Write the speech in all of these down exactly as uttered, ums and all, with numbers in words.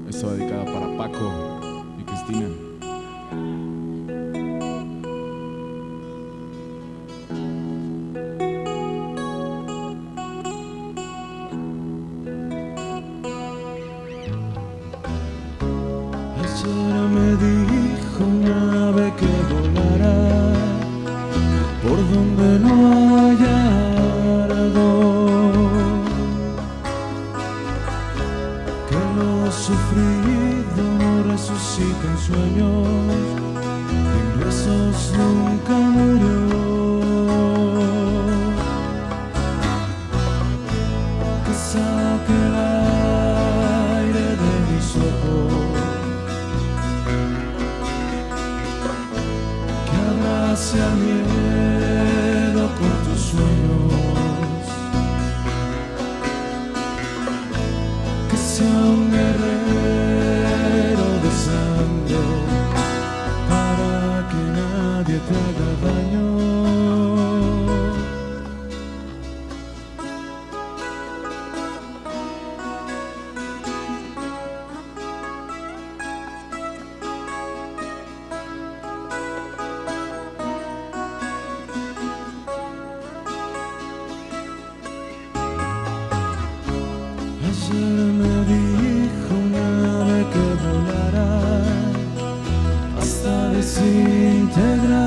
Está dedicada para Paco y Cristina. Ayer me dijo un ave que volará por donde no haya ardor, que lo sufrido no resucita en sueños, en huesos nunca murió, que saque el aire de mis ojos, hacia el miedo con tus sueños, que sea un guerrero de sangre para que nadie te haga daño. Ayer me dijo un ave que volará hasta desintegrarme,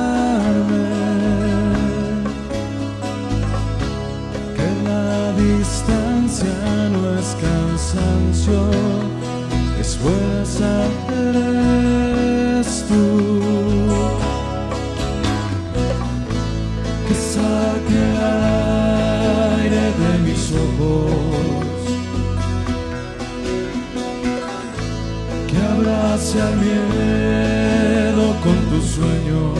que la distancia no es cansancio, que fuerza eres tú, que saque el aire de mis ojos, que abrace al miedo con tus sueños,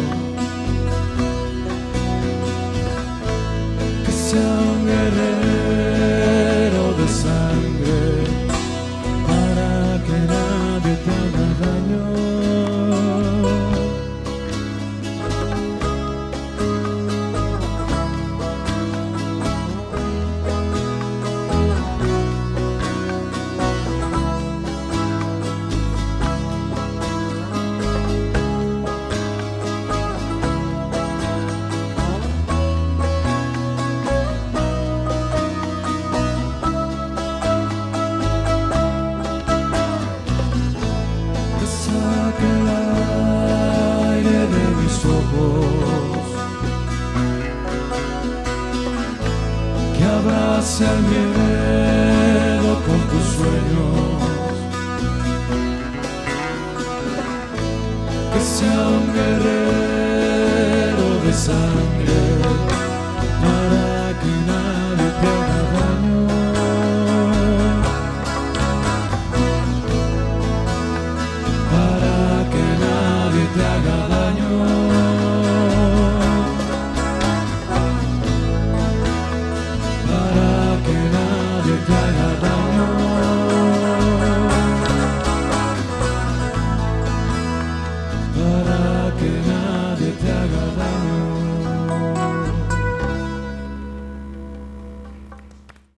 que sea un guerrero de sangre para que nadie te haga daño. Saque el aire de mis ojos, que abrace al miedo